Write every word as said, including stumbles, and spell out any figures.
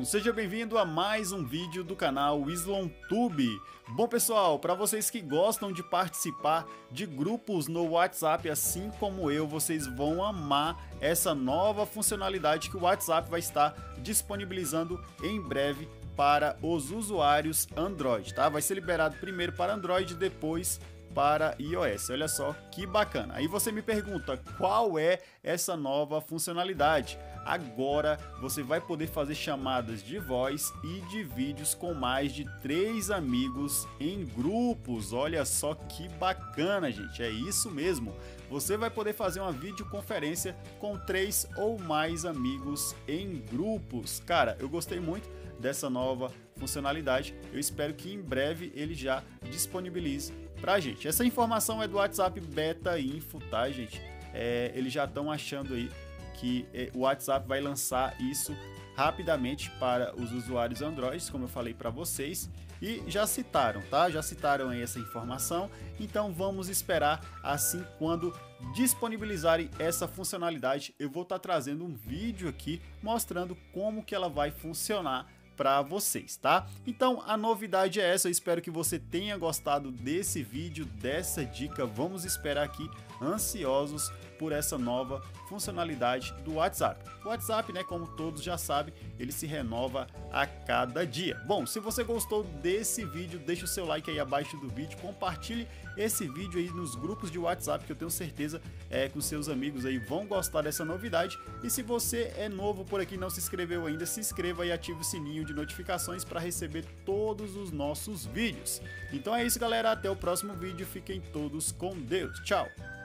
seja bem-vindo a mais um vídeo do canal IslonTube. Bom pessoal, para vocês que gostam de participar de grupos no WhatsApp, assim como eu, vocês vão amar essa nova funcionalidade que o WhatsApp vai estar disponibilizando em breve para os usuários Android, tá? Vai ser liberado primeiro para Android, depois para iOS. Olha só que bacana. Aí você me pergunta, qual é essa nova funcionalidade? Agora você vai poder fazer chamadas de voz e de vídeos com mais de três amigos em grupos. Olha só que bacana, gente. É isso mesmo. Você vai poder fazer uma videoconferência com três ou mais amigos em grupos. Cara, eu gostei muito dessa nova funcionalidade. Eu espero que em breve ele já disponibilize pra gente. Essa informação é do WhatsApp Beta Info, tá, gente? É, eles já estão achando aí que é, o WhatsApp vai lançar isso rapidamente para os usuários Android, como eu falei para vocês, e já citaram, tá? Já citaram aí essa informação. Então vamos esperar, assim, quando disponibilizarem essa funcionalidade, eu vou estar trazendo um vídeo aqui mostrando como que ela vai funcionar para vocês, tá? Então a novidade é essa. Eu espero que você tenha gostado desse vídeo, dessa dica. Vamos esperar aqui ansiosos por essa nova funcionalidade do WhatsApp. O WhatsApp, né, como todos já sabem, ele se renova a cada dia. Bom, se você gostou desse vídeo, deixa o seu like aí abaixo do vídeo, compartilhe esse vídeo aí nos grupos de WhatsApp, que eu tenho certeza é, que os seus amigos aí vão gostar dessa novidade. E se você é novo por aqui e não se inscreveu ainda, se inscreva e ative o sininho de notificações para receber todos os nossos vídeos. Então é isso, galera, até o próximo vídeo, fiquem todos com Deus, tchau!